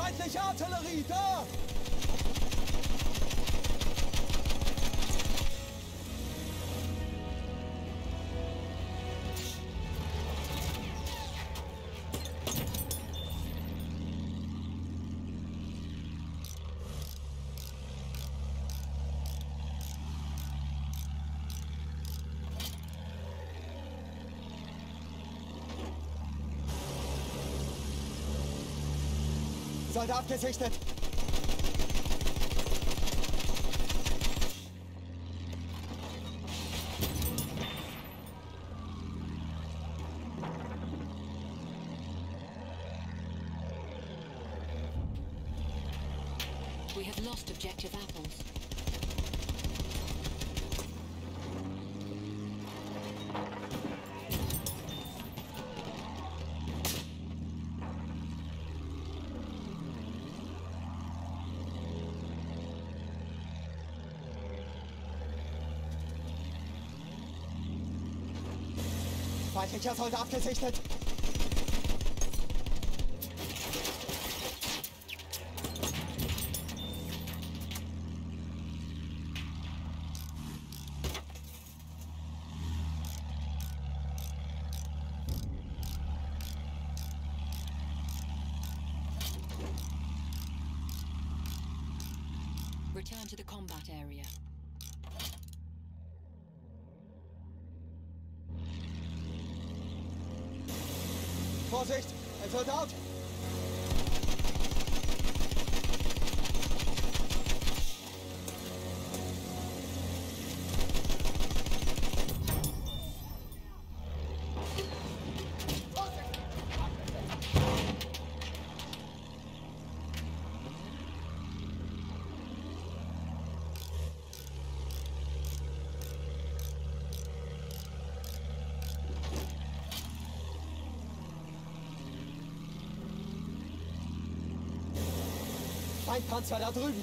Feindliche Artillerie, da! Soldat gesichtet! We have lost objective apples. Feindlicher Soldat gesichtet! Return to the combat area. Vorsicht! Ein Soldat! Feindpanzer da drüben!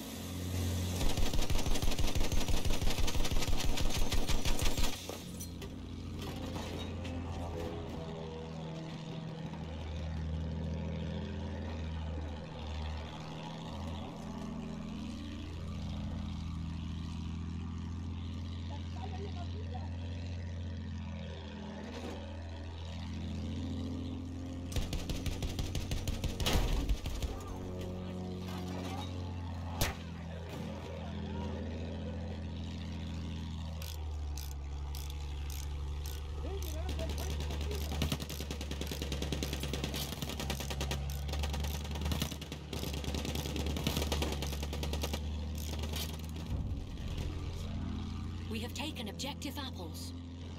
We have taken objective apples.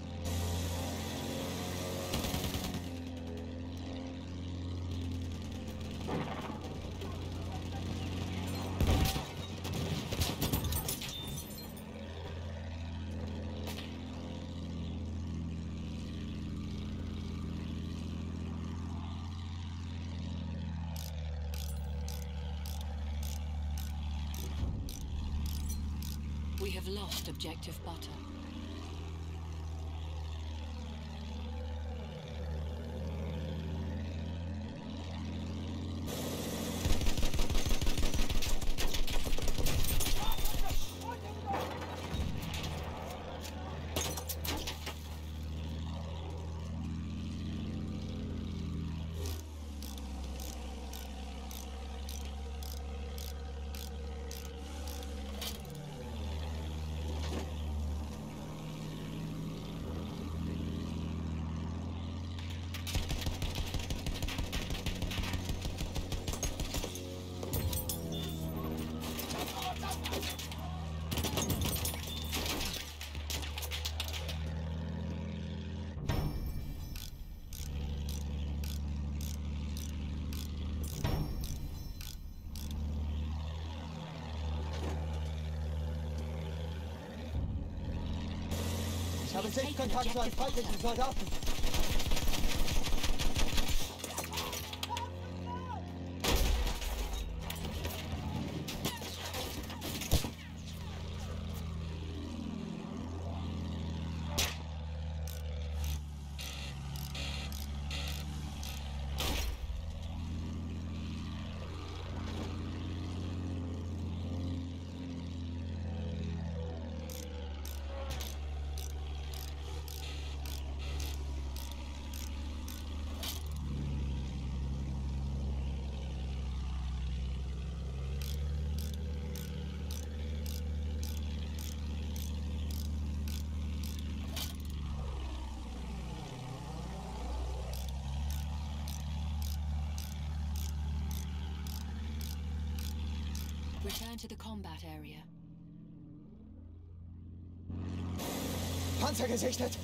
We have lost objective butter. Ich habe Sichtkontakt zu einem feindlichen Soldaten. Return to the combat area. Panzer gesichtet!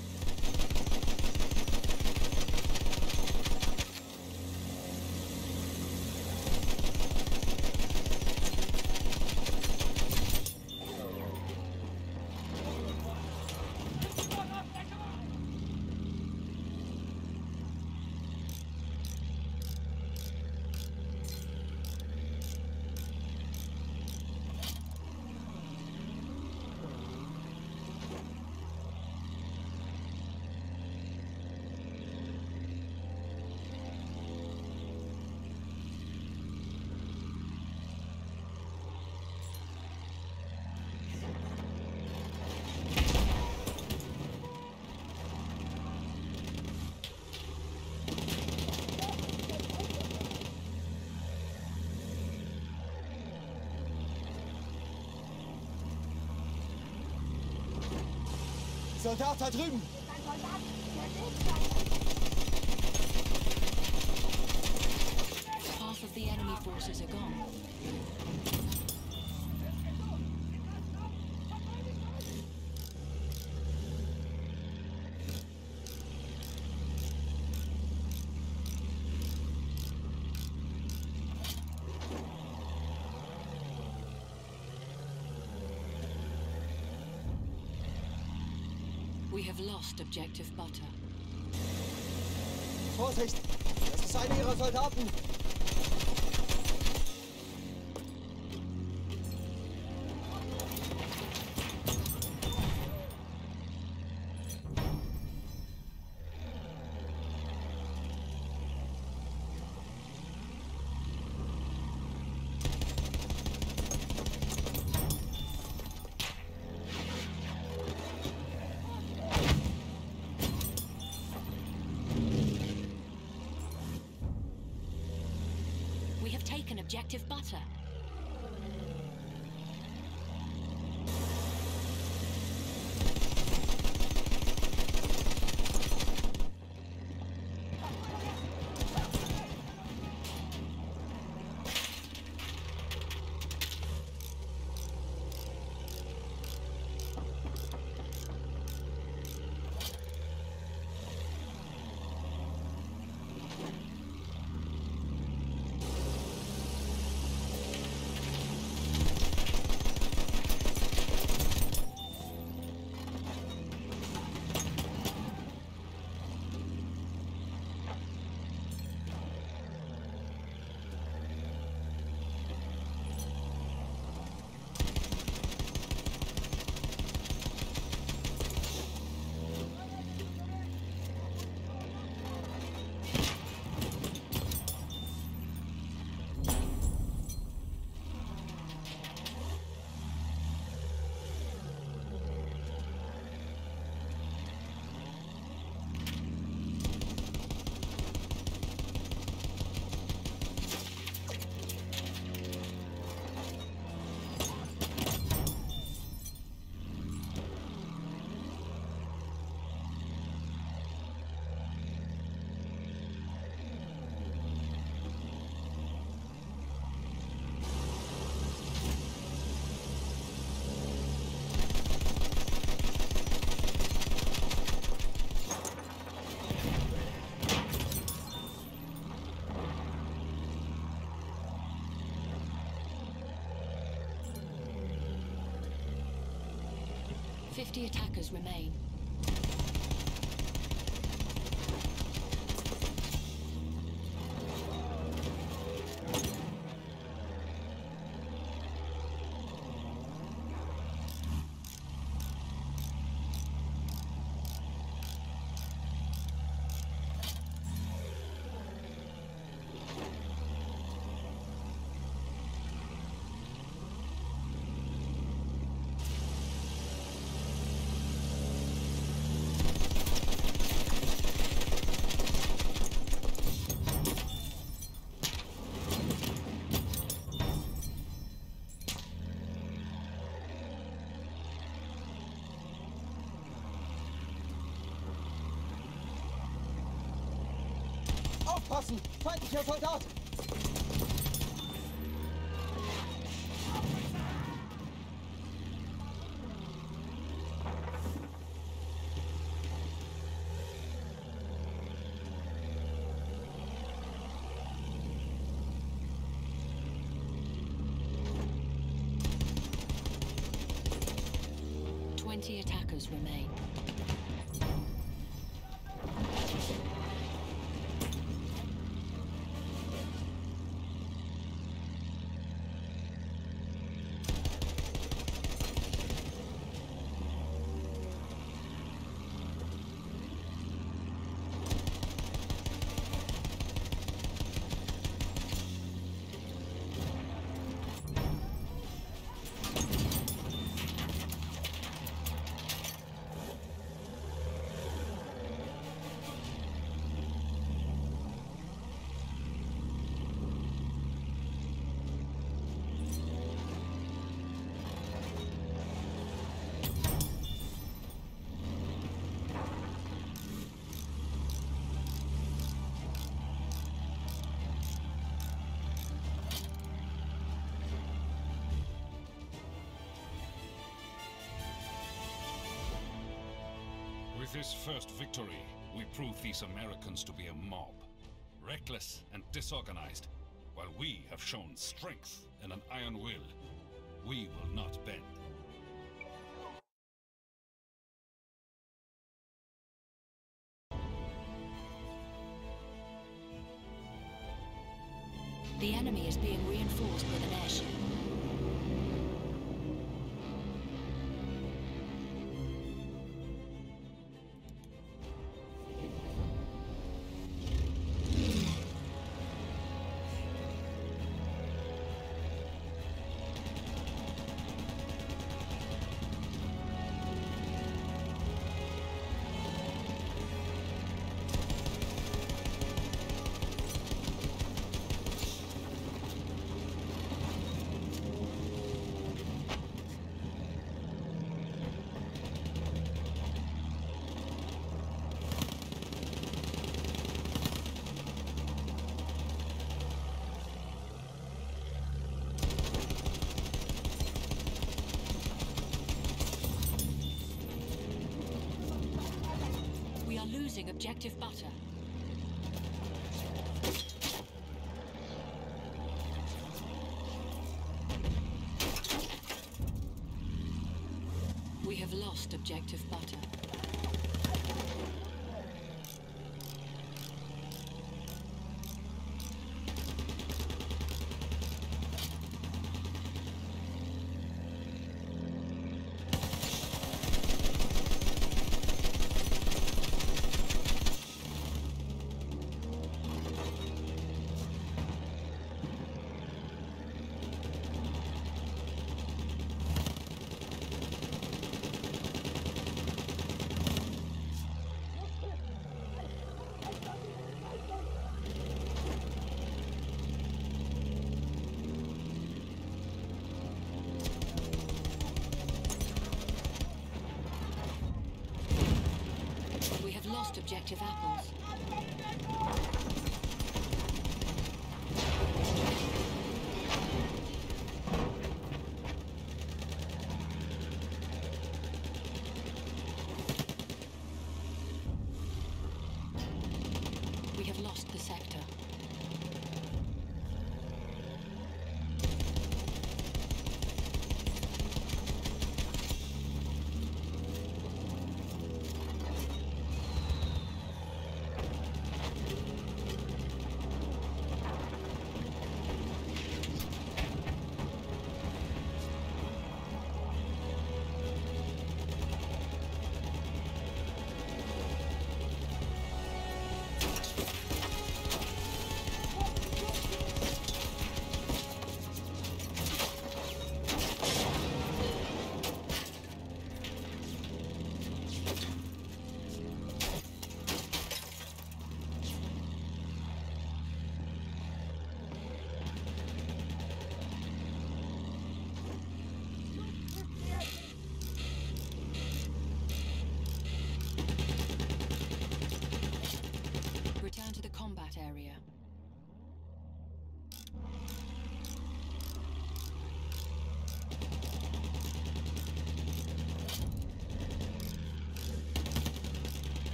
Soldat da drüben! Half of the enemy forces are gone. We have lost objective butter. Vorsicht! Das ist einer ihrer Soldaten! We have taken objective butter. Fifty attackers remain. Aufpassen! Feindlicher Soldat! 20 attackers remain. With this first victory, we prove these Americans to be a mob, reckless and disorganized, while we have shown strength and an iron will. We will not bend. The enemy is being reinforced with an airship. Losing objective butter. We have lost objective butter. Lost objective apples. We have lost the sector.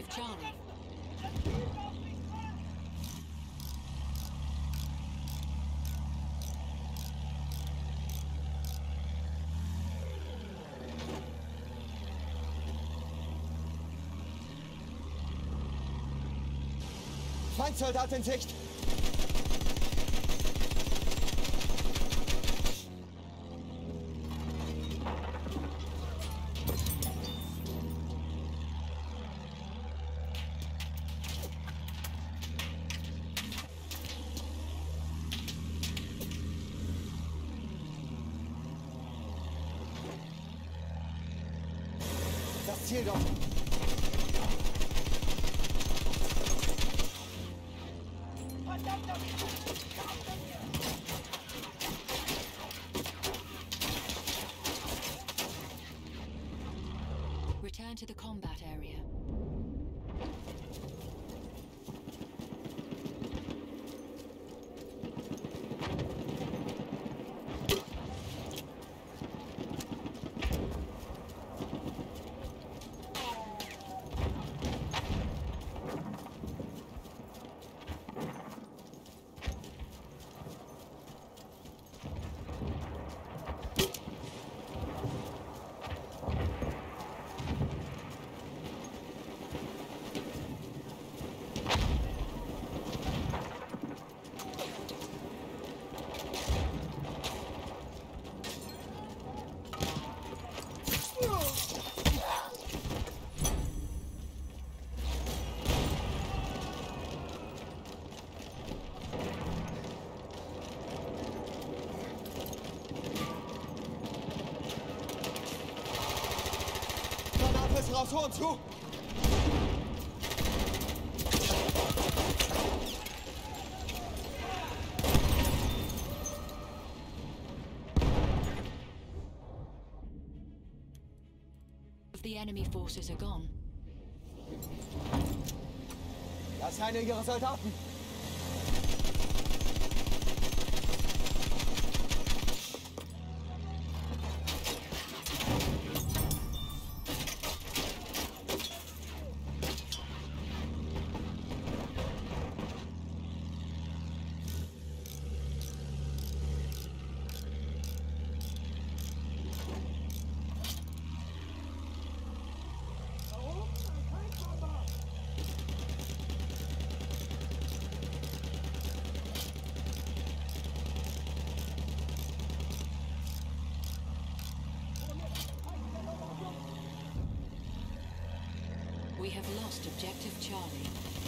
objective Charlie. Feindsoldat in Sicht! Das Ziel dort! Return to the combat area. Raus, Horn zu! The enemy forces are gone. Das ist einer ihrer Soldaten! We have lost objective Charlie.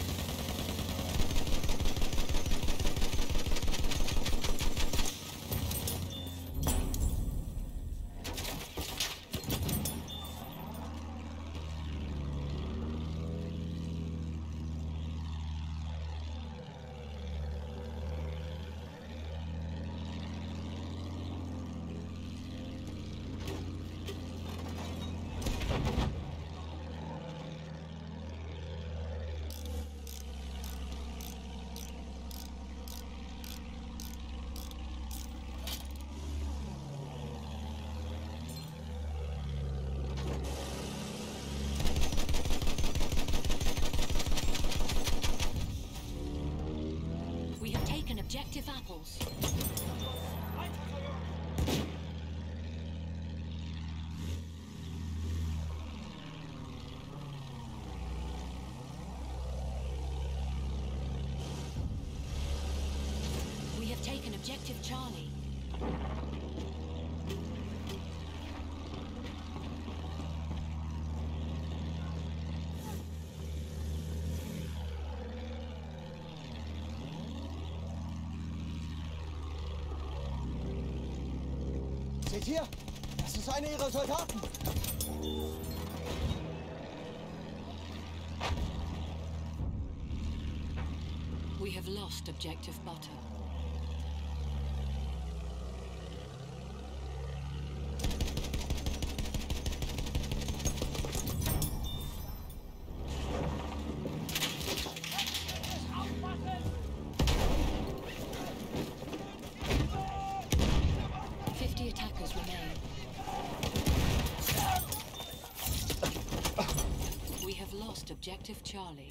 Objective apples. We have taken objective Charlie. Seht ihr? Das ist einer ihrer Soldaten! We have lost objective butter. lost objective Charlie.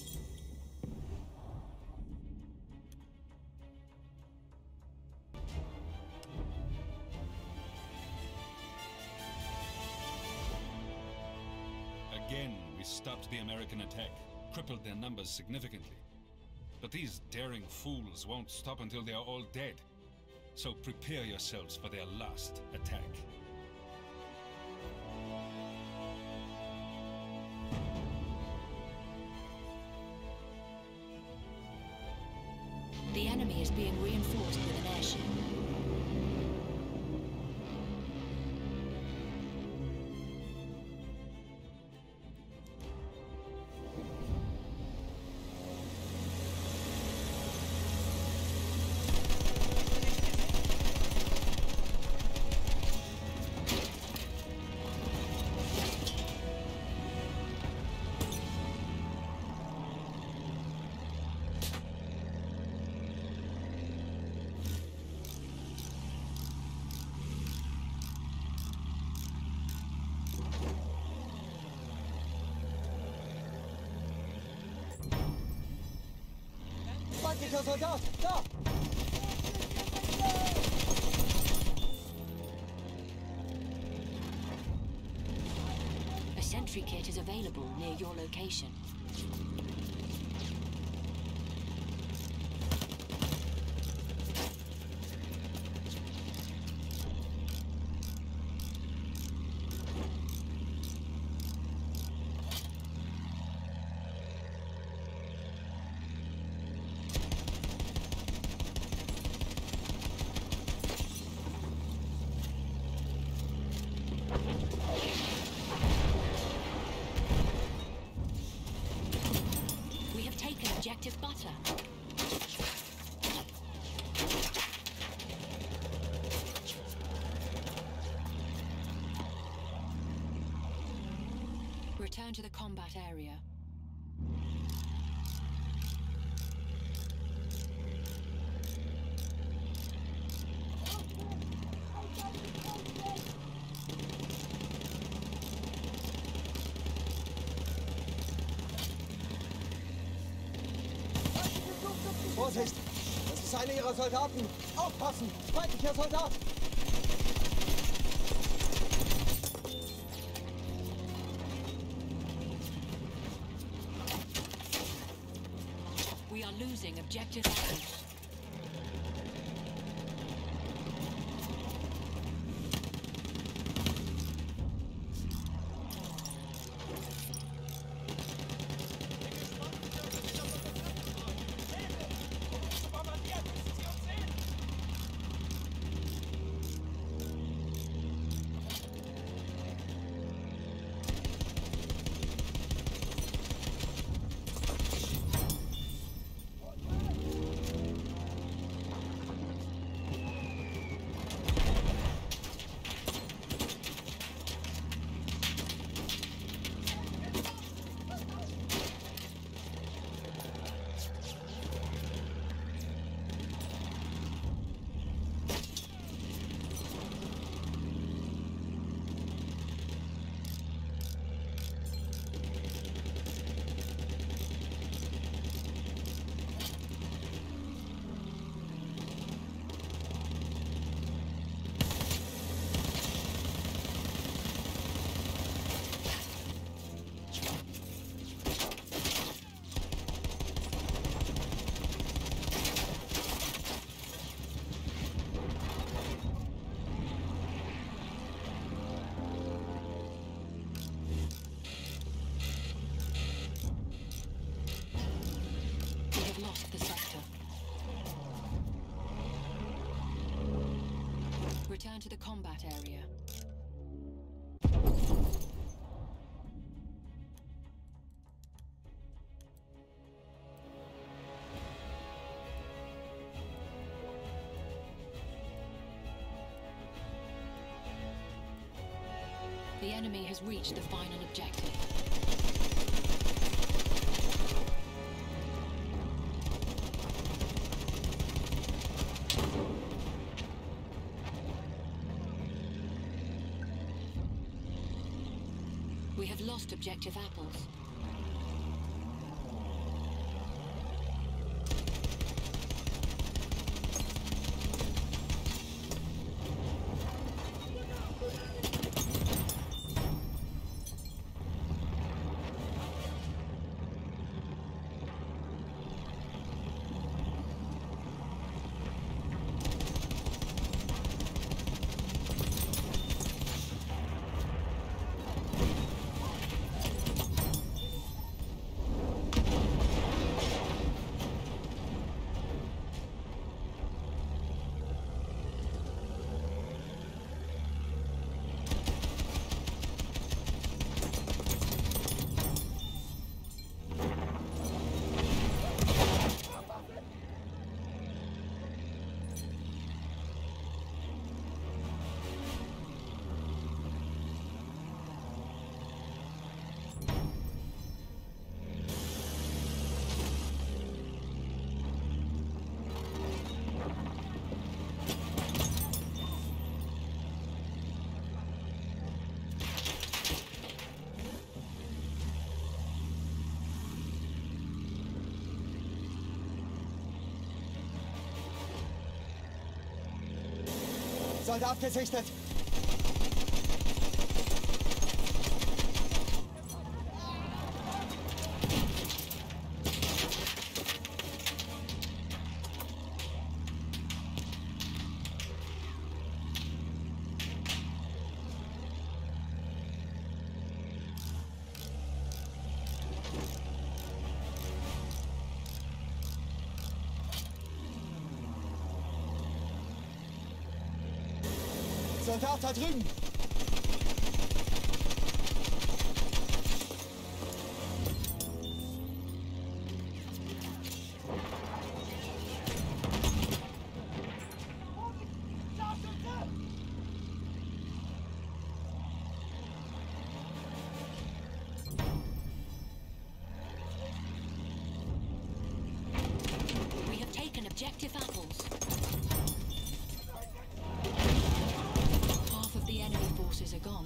Again, we stopped the American attack, crippled their numbers significantly. But these daring fools won't stop until they are all dead. So prepare yourselves for their last attack. The enemy is being reinforced with an airship. Feindlicher Soldat! Da! A sentry kit is available near your location. Objective butter. Return to the combat area. Vorsicht! Das ist einer ihrer Soldaten! Aufpassen! Feindlicher Soldat! We are losing objective apples. Return to the combat area. The enemy has reached the final objective. We have lost objective apples. Soldat gesichtet! Soldat da drüben! We have taken objective apples. Half of the enemy forces are gone.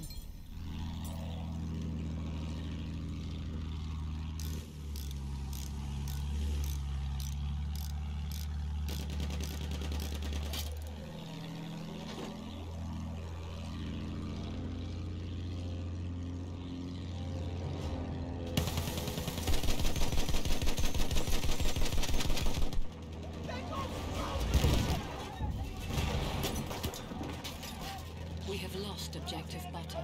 We have lost objective butter.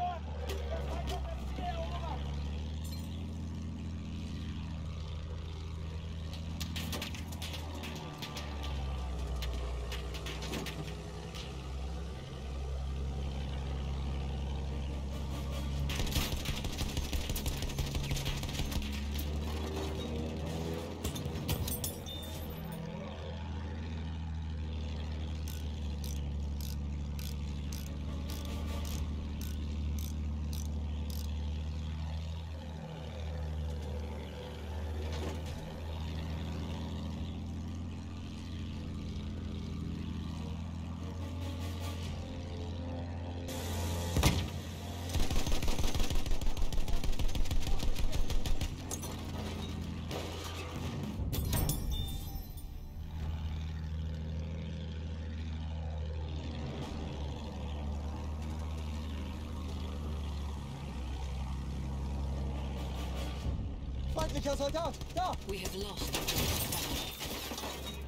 Feindlicher Soldat! Da! We have lost objective butter.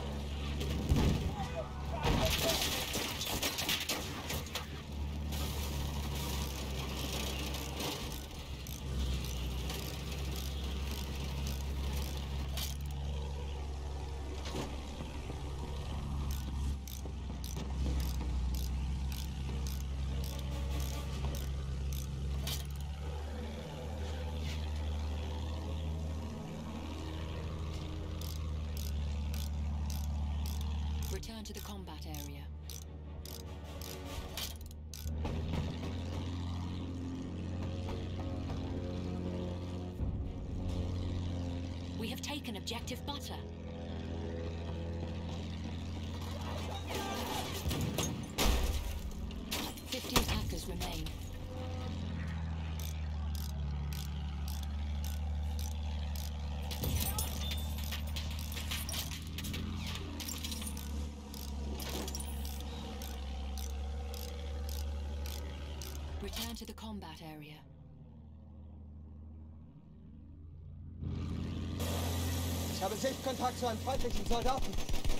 Return to the combat area. We have taken objective butter. Fifty attackers remain. Return to the combat area. Ich habe Sichtkontakt zu einem feindlichen Soldaten.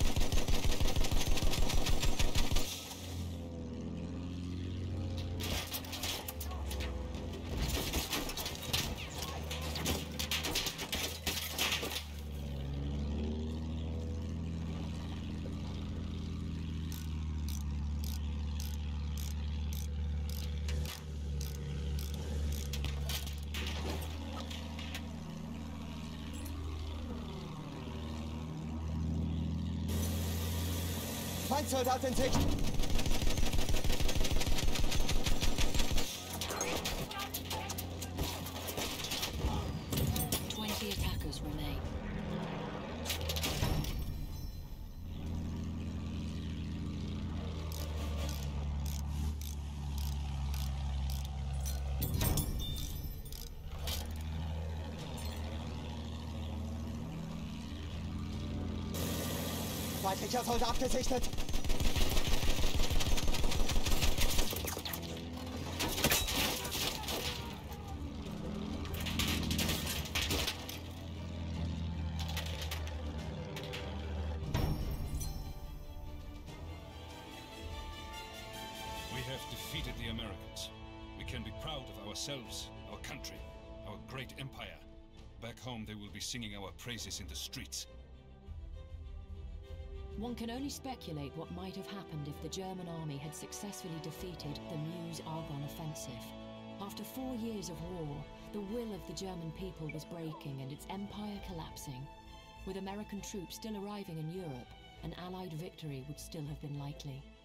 Feindsoldat in Sicht! Attackers remain. Feindlicher Soldat gesichtet! have defeated the Americans. We can be proud of ourselves, our country, our great empire. Back home they will be singing our praises in the streets. One can only speculate what might have happened if the German army had successfully defeated the Meuse-Argonne offensive. After 4 years of war, the will of the German people was breaking and its empire collapsing. With American troops still arriving in Europe, an Allied victory would still have been likely.